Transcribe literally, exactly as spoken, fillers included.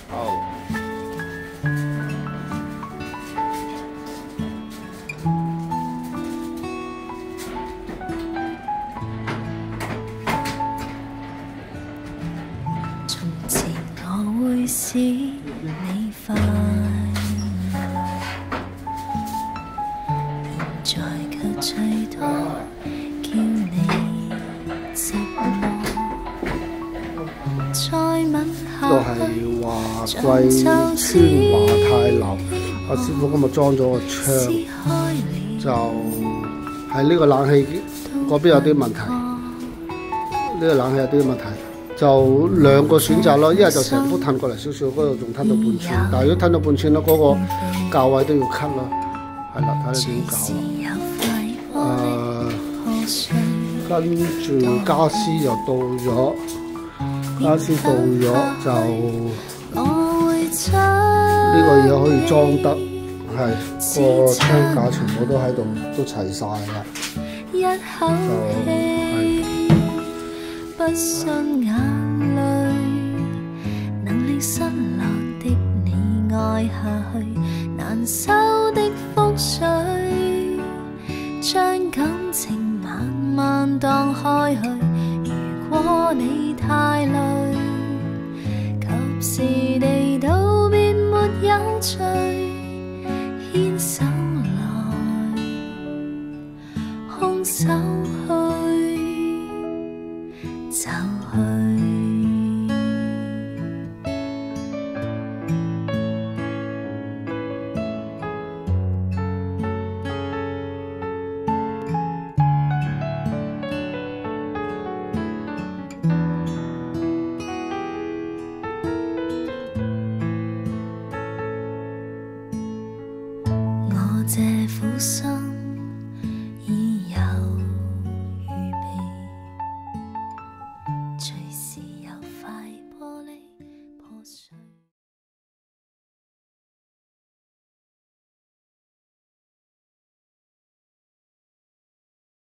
好。 從前我會使你快樂，現在卻最多叫你寂寞。再吻下都係華貴村華泰樓，阿師傅今日裝咗個窗，就係呢個冷氣嗰邊有啲問題，呢、這個冷氣有啲問題，就兩個選擇咯，一係就成幅褪過嚟少少，嗰度仲褪到半寸，但係如果褪到半寸咧，嗰、那個價位都要 cut 啦，係啦，睇你點搞啦。誒、呃，跟住家私又到咗。家私到咗就呢個嘢可以裝得，係個窗架全部都喺度，都齊晒啦。就係。不信眼淚能令失落的你愛下去，難收的覆水，將感情慢慢蕩開去。如果你太累，及時地道別沒有罪，牽手來，空手去，就去。这苦心